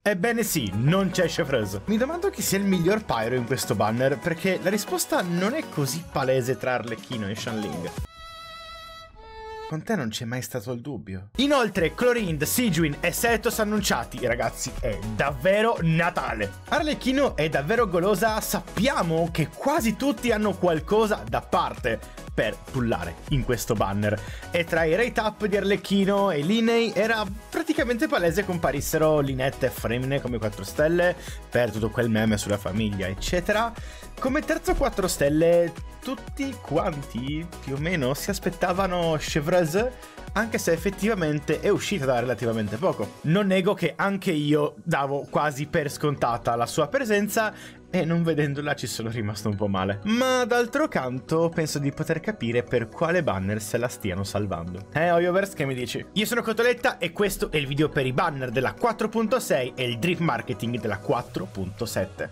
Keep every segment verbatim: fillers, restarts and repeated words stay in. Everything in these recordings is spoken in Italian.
Ebbene sì, non c'è Chevreuse. Mi domando chi sia il miglior pyro in questo banner, perché la risposta non è così palese tra Arlecchino e Xiangling. Con te non c'è mai stato il dubbio. Inoltre, Chlorind, Sigewinne e Sethos annunciati. Ragazzi, è davvero Natale. Arlecchino è davvero golosa. Sappiamo che quasi tutti hanno qualcosa da parte per pullare in questo banner. E tra i rate up di Arlecchino e Liney era praticamente palese comparissero Lynette e Freminet come quattro stelle per tutto quel meme sulla famiglia, eccetera. Come terzo quattro stelle tutti quanti più o meno si aspettavano Chevreuse, anche se effettivamente è uscita da relativamente poco. Non nego che anche io davo quasi per scontata la sua presenza e non vedendola ci sono rimasto un po' male. Ma d'altro canto penso di poter capire per quale banner se la stiano salvando. Eh, Hoyoverse, che mi dici? Io sono Cotoletta e questo è il video per i banner della quattro punto sei e il drip marketing della quattro punto sette.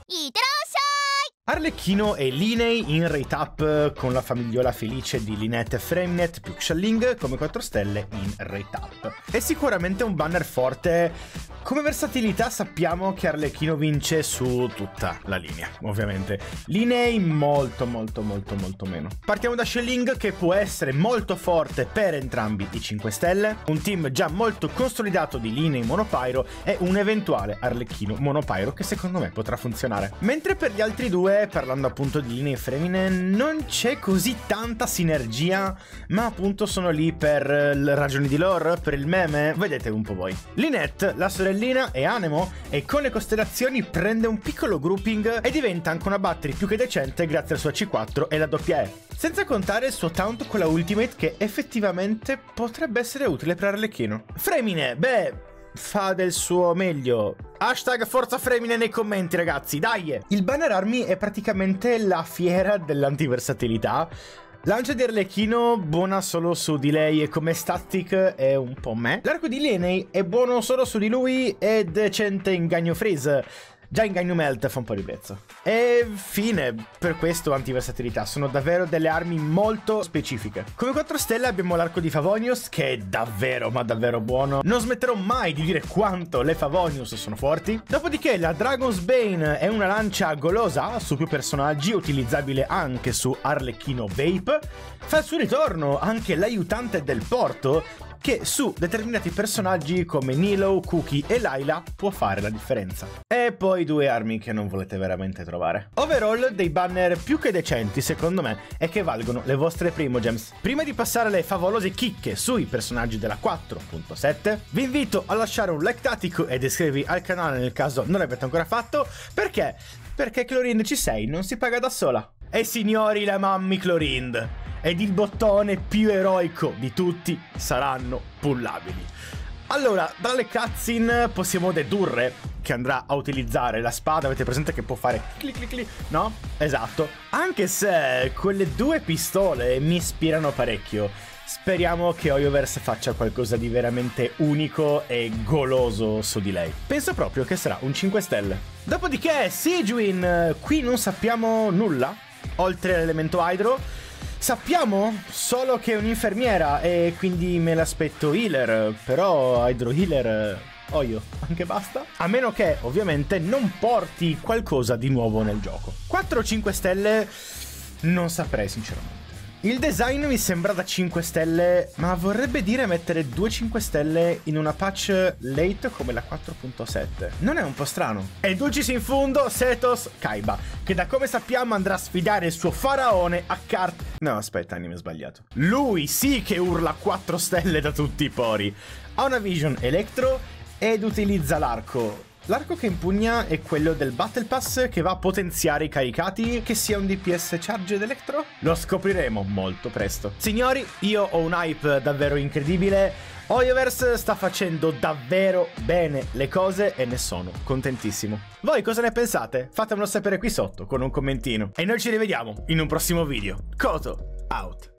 Arlecchino e Liney in rate up con la famigliola felice di Lynette e Freminet più Xiangling come quattro stelle in rate up. È sicuramente un banner forte. Come versatilità sappiamo che Arlecchino vince su tutta la linea, ovviamente. Liney molto molto molto molto meno. Partiamo da Xiangling, che può essere molto forte per entrambi i cinque stelle, un team già molto consolidato di Liney monopyro e un eventuale Arlecchino monopyro che secondo me potrà funzionare. Mentre per gli altri due, parlando appunto di Liney e Freminet, non c'è così tanta sinergia, ma appunto sono lì per ragioni di lore, per il meme, vedete un po' voi. Lynette, la sorellina, è Anemo e con le costellazioni prende un piccolo grouping e diventa anche una battery più che decente grazie al suo C quattro e la doppia E. Senza contare il suo taunt con la ultimate che effettivamente potrebbe essere utile per Arlecchino. Freminet, beh, fa del suo meglio. Hashtag Forza Freminet nei commenti, ragazzi, dai! Il banner army è praticamente la fiera dell'antiversatilità. Lancia di Arlecchino buona solo su di lei e come static è un po' me. L'arco di Liney è buono solo su di lui e decente in Gagno Freeze. Già in Gagno Melt fa un po' di pezzo. E fine, per questo antiversatilità, sono davvero delle armi molto specifiche. Come quattro stelle abbiamo l'arco di Favonius, che è davvero ma davvero buono. Non smetterò mai di dire quanto le Favonius sono forti. Dopodiché la Dragon's Bane è una lancia golosa su più personaggi, utilizzabile anche su Arlecchino Vape. Fa il suo ritorno anche l'aiutante del porto, che su determinati personaggi come Nilo, Cookie e Layla può fare la differenza. E poi due armi che non volete veramente trovare. Overall dei banner più che decenti secondo me e che valgono le vostre primogems. Prima di passare alle favolose chicche sui personaggi della quattro punto sette, vi invito a lasciare un like tattico ed iscrivervi al canale nel caso non l'avete ancora fatto. Perché? Perché Chlorind C sei non si paga da sola. E signori, la mammi Chlorind ed il bottone più eroico di tutti saranno pullabili. Allora, dalle cutscene possiamo dedurre che andrà a utilizzare la spada. Avete presente che può fare clic clic clic? No? Esatto. Anche se quelle due pistole mi ispirano parecchio. Speriamo che Hoyoverse faccia qualcosa di veramente unico e goloso su di lei. Penso proprio che sarà un cinque stelle. Dopodiché Sigewinne, qui non sappiamo nulla, oltre all'elemento Hydro. Sappiamo solo che è un'infermiera e quindi me l'aspetto healer, però Hydro healer, Oyo, anche basta. A meno che ovviamente non porti qualcosa di nuovo nel gioco. quattro o cinque stelle non saprei sinceramente. Il design mi sembra da cinque stelle, ma vorrebbe dire mettere due cinque stelle in una patch late come la quattro punto sette. Non è un po' strano? E dulcis in fundo, Sethos Kaiba, che da come sappiamo andrà a sfidare il suo faraone a carte... No, aspetta, anime sbagliato. Lui sì che urla quattro stelle da tutti i pori. Ha una vision elettro ed utilizza l'arco. L'arco che impugna è quello del Battle Pass che va a potenziare i caricati, che sia un D P S Charged Electro? Lo scopriremo molto presto. Signori, io ho un hype davvero incredibile. Hoyoverse sta facendo davvero bene le cose e ne sono contentissimo. Voi cosa ne pensate? Fatemelo sapere qui sotto con un commentino. E noi ci rivediamo in un prossimo video. Koto, out.